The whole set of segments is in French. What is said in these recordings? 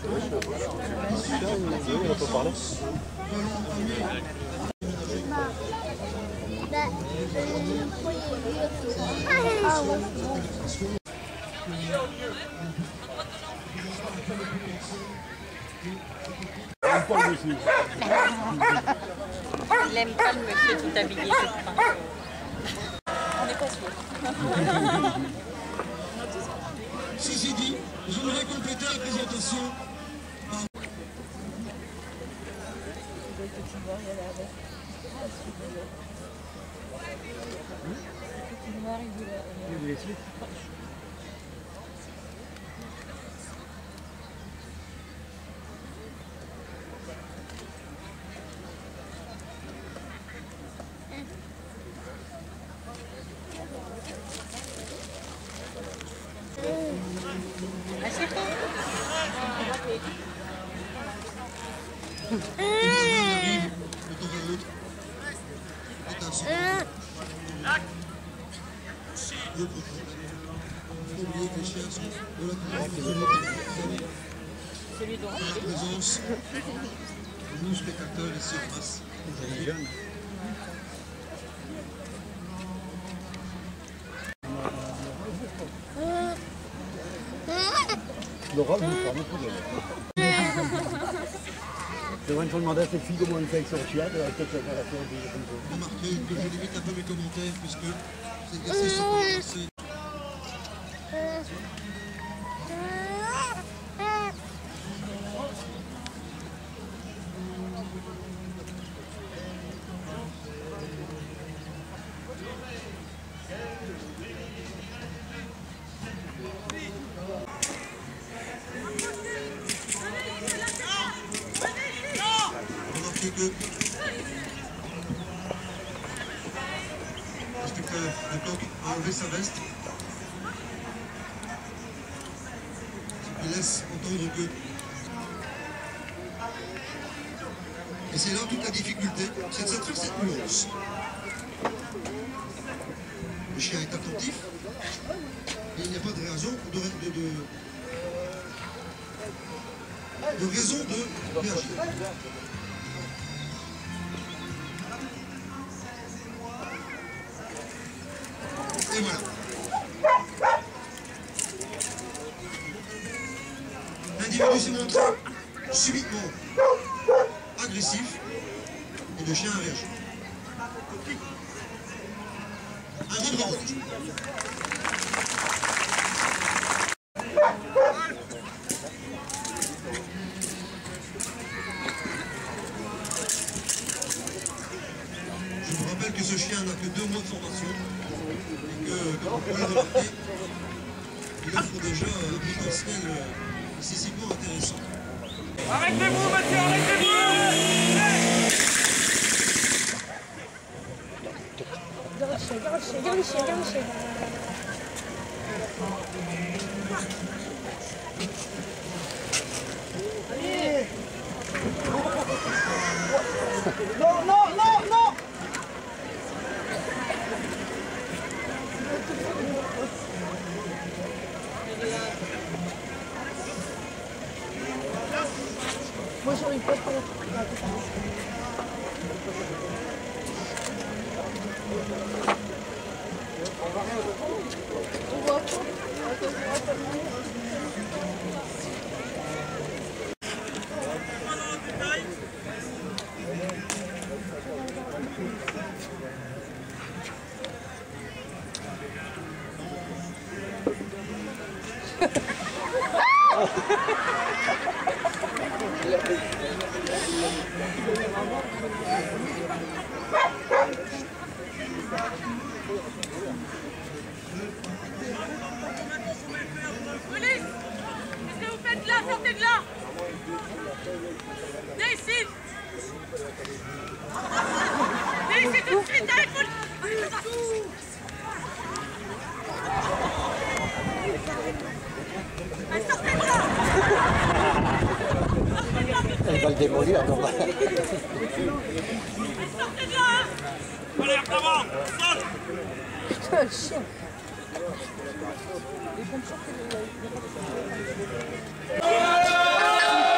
On peut parler. Il aime pas le monsieur tout habillé, je crois. On n'est pas sûr. Ceci dit, je voudrais compléter la présentation. Celui d'Orange. La présence de nos spectateurs ici en masse. Laura, vous ne parlez plus de c'est vrai, il faut demander à cette fille comment elle fait avec son chien, peut-être la faire remarquez que je limite un peu mes commentaires puisque c'est assez simple. Que l'inspecteur de Coq a enlevé sa veste, ce qui laisse entendre que... Et c'est là toute la difficulté, c'est de satisfaire cette nuance. Le chien est attentif, et il n'y a pas de raison de raison de réagir. Et voilà. L'individu s'est montré subitement agressif et le chien a réagi. Un vrai bravo. Je vous rappelle que ce chien n'a que 2 mois de formation. Comme vous pouvez le remarquer, il offre déjà un potentiel excessivement intéressant. Arrêtez-vous, monsieur, arrêtez-vous! Regarde le chien. Allez! Non! Moi j'aurais pas pour Police! Qu'est-ce que vous faites là? Sortez de là! Venez ici! Venez ici tout de suite avec vous! Mais sortez de là! Elle va le démolir, non? Sortez de là! Allez, en avant! Saute! Putain, le chien! Ouais!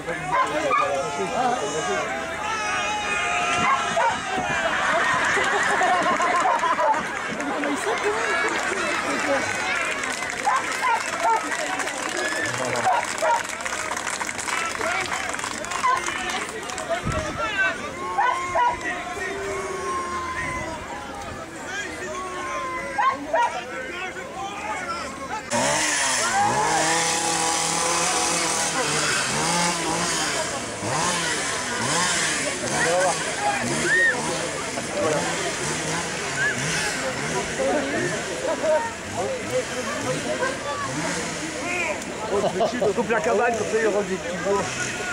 On coupe la cabane, comme ça il y aura des petits beaux.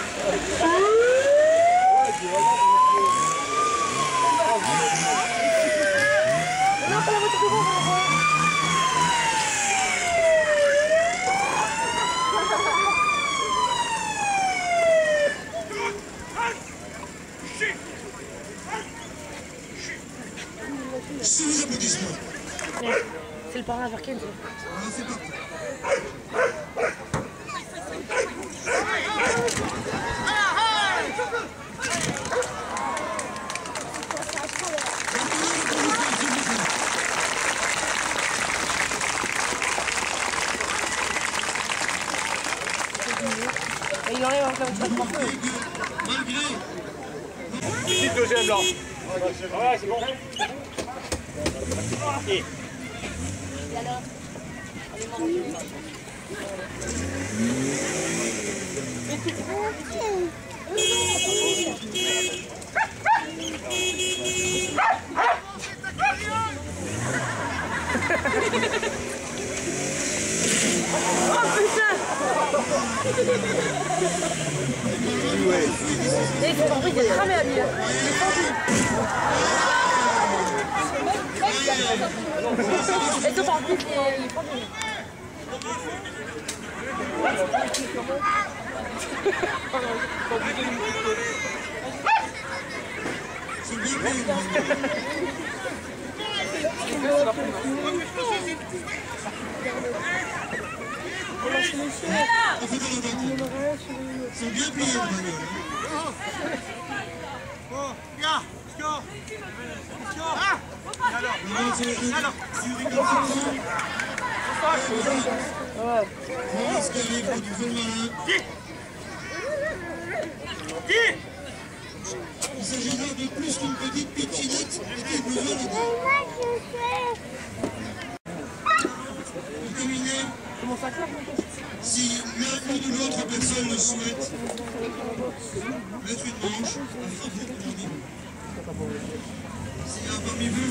Sous les applaudissements. C'est le parrain à Verken, ça. Alors c'est parti. Et il enlève encore une fois. Ici, deuxième là. Ouais, c'est bon. Et alors oh putain! Et son compris qu'il est cramé à lui. Et ton compris qu'il est pendu. C'est bien plié le bagnole. bon, gars, score. Alors. Maurice qui arrive du vol marin. Il s'agit là de plus qu'une petite pitchinette avec le vol à pour terminer, si l'un ou de l'autre personne le souhaite, mettre une manche, un frappot comme on dit. S'il y a parmi vous,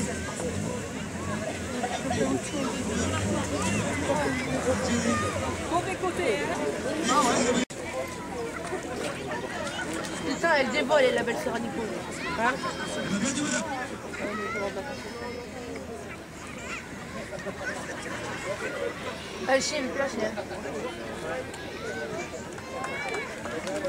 Mauvais côté, hein? Putain, elle dévole, elle, la belle sœur à Nico. Hein? Elle chie, elle place,